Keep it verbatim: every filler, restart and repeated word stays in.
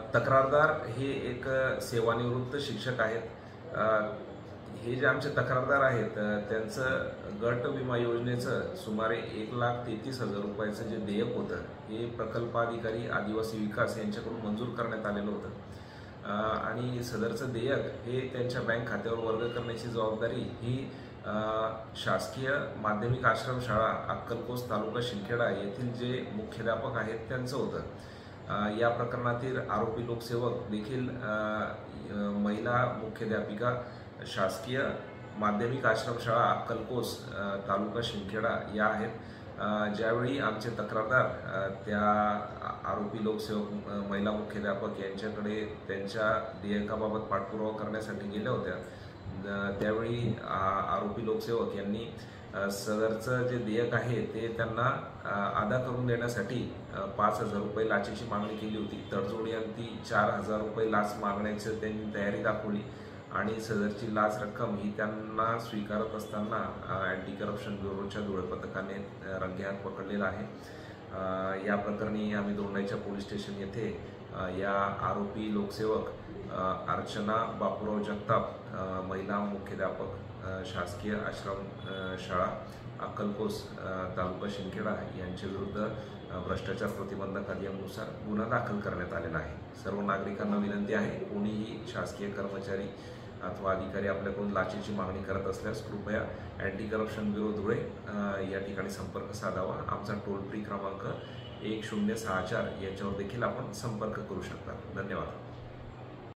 तक्रारदार हे एक सेवानिवृत्त शिक्षक आहेत। हे जे आमचे तक्रारदार आहेत त्यांचं गट विमा योजनेचं सुमारे एक लाख तेहतीस हजार रुपयाचं जे देयक होतं हे प्रकल्पाधिकारी आदिवासी विकास यांच्याकडून मंजूर करण्यात आलेलं होतं आणि सदरचं देयक हे त्यांच्या बँक खात्यावर वर्ग करण्याची जबाबदारी ही शासकीय माध्यमिक आश्रमशाळा अक्कलकोस तालुका शिंदखेडा येथील जे मुख्याध्यापक आहेत त्यांचं होतं। या प्रकरणातील आरोपी लोकसेवक देखील महिला मुख्याध्यापिका शासकीय माध्यमिक आश्रमशाळा अक्कलकोस तालुका शिंदखेडा या आहेत। ज्यावेळी आमचे तक्रारदार त्या आरोपी लोकसेवक महिला मुख्याध्यापक यांच्याकडे त्यांच्या देयकाबाबत पाठपुरावा करण्यासाठी गेल्या होत्या त्यावेळी आरोपी लोकसेवक यांनी सदरचं जे देयक आहे ते त्यांना अदा करून देण्यासाठी पाच हजार रुपये लाचेची मागणी केली होती। तडजोडी अंती चार हजार रुपये लाच मागण्याची त्यांनी तयारी दाखवली आणि सदरची लाच रक्कम ही त्यांना स्वीकारत असताना अँटी करप्शन ब्युरोच्या धुळे पथकाने रंगेहात पकडलेला आहे। या प्रकरणी आम्ही दोंडाईच्या पोलीस स्टेशन येथे या आरोपी लोकसेवक अर्चना बापूराव जगताप महिला मुख्याध्यापक शासकीय आश्रम शाळा अक्कलकोस तालुका शिंदखेडा यांच्या विरुद्ध भ्रष्टाचार प्रतिबंधक अधिनियमानुसार गुन्हा दाखल करण्यात आलेला आहे। सर्व नागरिकांना विनंती आहे, कोणीही शासकीय कर्मचारी अथवा अधिकारी आपल्याकडून लाचेची मागणी करत असल्यास कृपया अँटी करप्शन ब्युरो धुळे या ठिकाणी संपर्क साधावा। आमचा टोल फ्री क्रमांक एक शून्य सहा चार याच्यावर देखील आपण संपर्क करू शकता। धन्यवाद।